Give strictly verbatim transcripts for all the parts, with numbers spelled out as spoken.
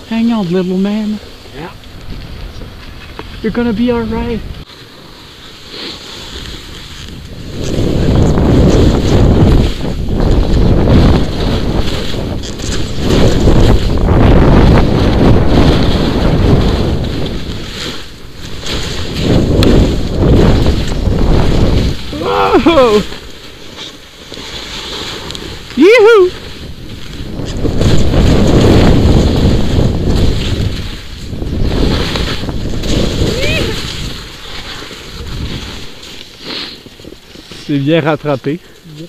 Hang on, little man. Yeah. You're gonna be alright. Whoa! Yoo-hoo! C'est bien rattrapé. Yep.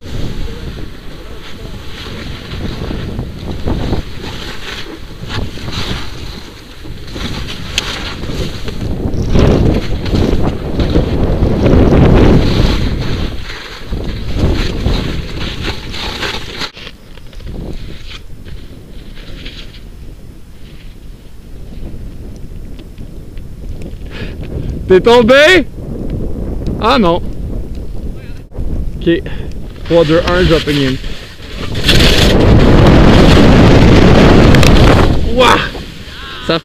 T'es tombé? Ah non. Ok. trois, deux, un, dropping in. Wouah! Ça...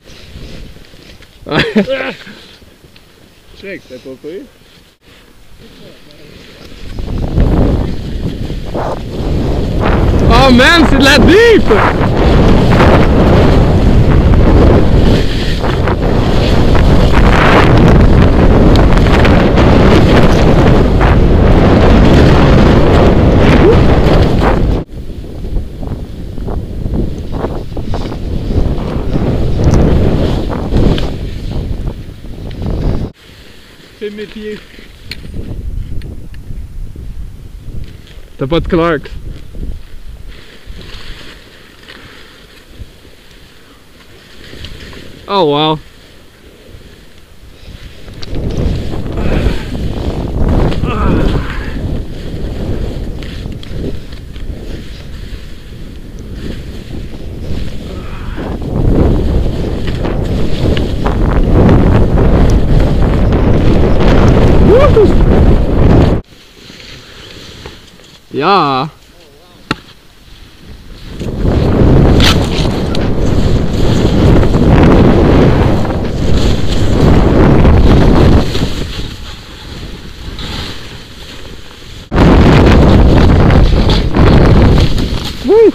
Check, t'as pas pris? Oh man, c'est de la deep! C'est mes pieds. T'as pas de Clarks? Oh wow. Yeah. Woo.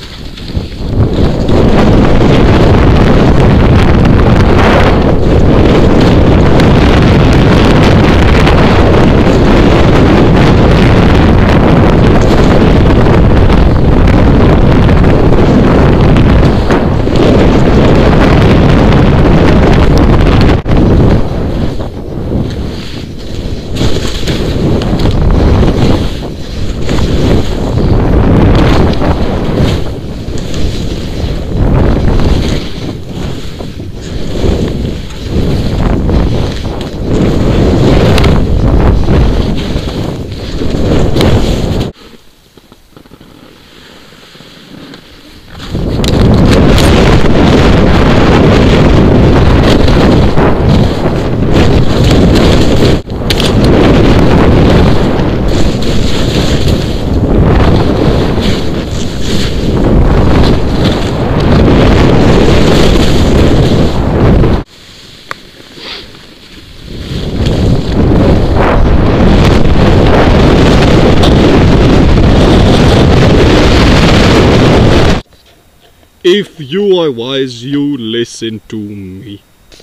If you are wise, you listen to me.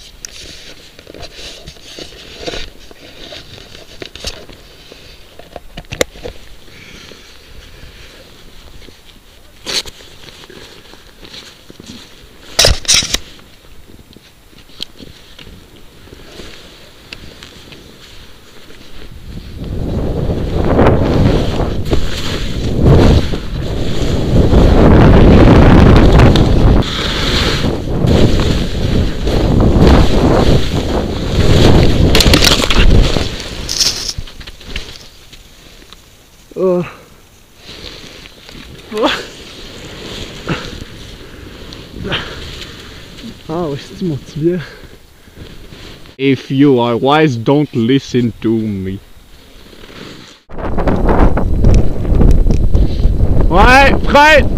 Oh. Ah ouais, c'est mon tibia. If you are wise, don't listen to me. Ouais, prêt!